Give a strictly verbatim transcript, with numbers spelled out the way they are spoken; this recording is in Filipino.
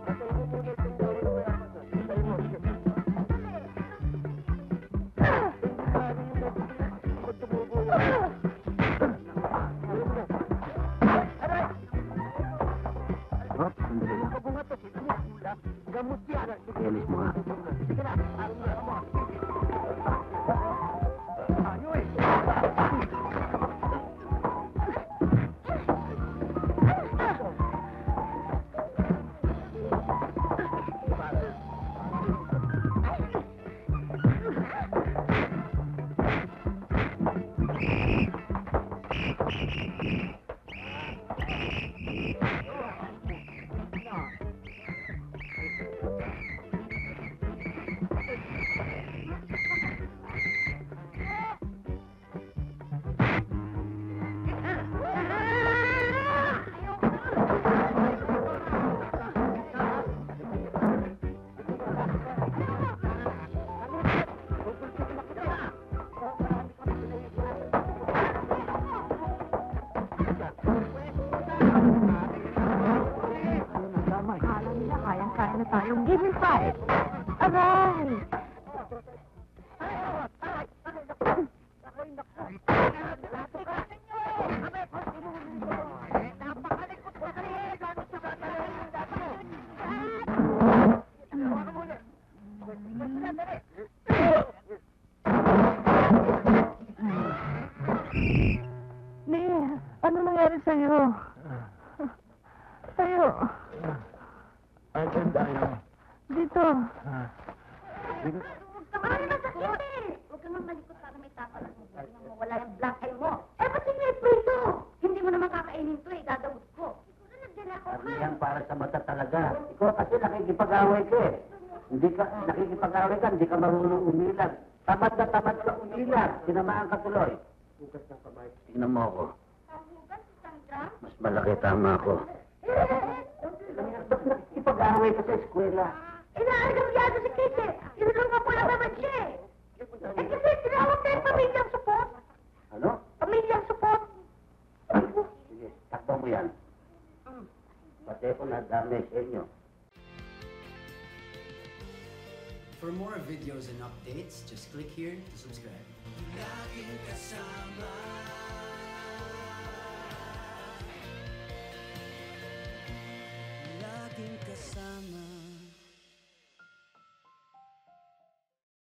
Alis mo nga. Tayong give me five. Aray! Nia, ano nangyari sa'yo? Sa'yo? Asan tayo? Dito. Ah. Dito. Ay, masakit eh! Huwag kang malikot para may tapal ang buhay na mawala yung black eye mo. Eh, ba't hindi prito? Hindi mo naman kakainin to eh, dadawit ko. Ikaw na nagdala ko Sabi yan para sa mata talaga. Ikaw kasi nakikipag-away ka eh. Hindi ka, nakikipag-away ka, hindi ka marunong umilag. Tamad na tamad ka umilag. Tinamaan ka tuloy. Bukas ng kamay. Tingnan mo ako. Pagbukas, Sandra? Mas malaki tama ako. Ba't nakikipag-away ka sa eskwela? Inaagawyado si Kate. Tinulungan ko lang naman siya eh. Eh kasi tinawag na yung pamilyang support. Ano? Pamilyang support. Sige, takbo mo yan. Pati ako nadamay sa inyo. For more videos and updates, just click here to subscribe.